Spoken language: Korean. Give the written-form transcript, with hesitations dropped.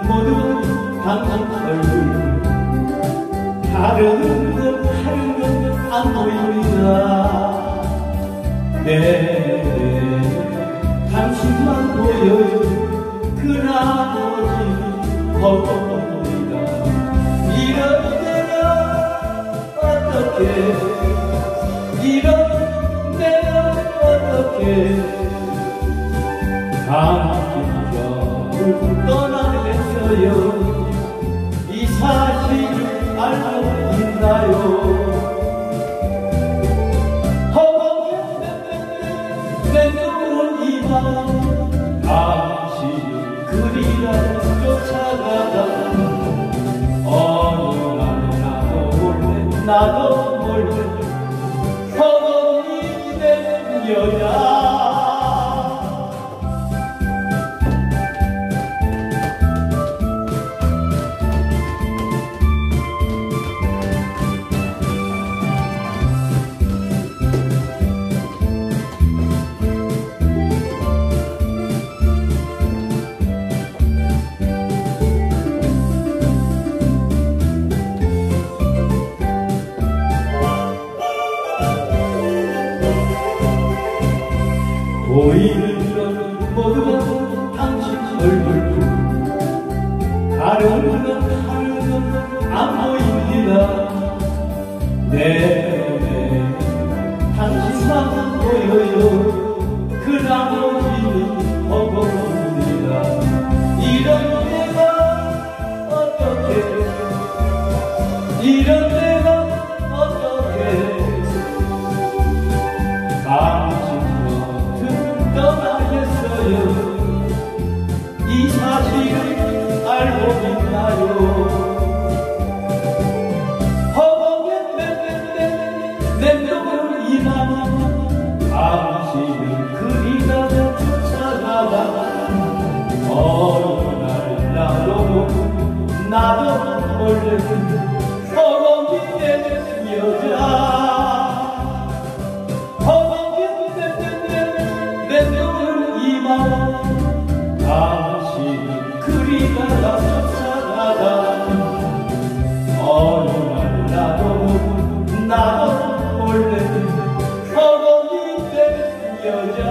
모두 당신 얼굴 다른 건 안 보입니다. 네, 당신만 보여요. 그 나머지 허공입니다. 이런 내가 어떻게, 이런 내가 어떻게 당신과 떠나겠어요. 이 사실을 알고 있나요? 당신을 그리라 쫓아가다 어느 날 나도 몰래 허공이 된 여자. 보이는 건 모두 당신 얼굴, 다른 건 안 보입니다. 네, 당신만 보여요. 그 나머지는 허공입니다. 이런 내가 어떻게, 이런 내가 어떻게 떠나겠어요. 이 사실을 알고 있나요? 허공에 맴도는 이 맘, 당신을 그리다 쫓아가다 어느 날 나도 몰래 허공이 된 여자. 당신은 그리다가 쫓아가다 어느 날 나도 몰래 허공이 된 여자.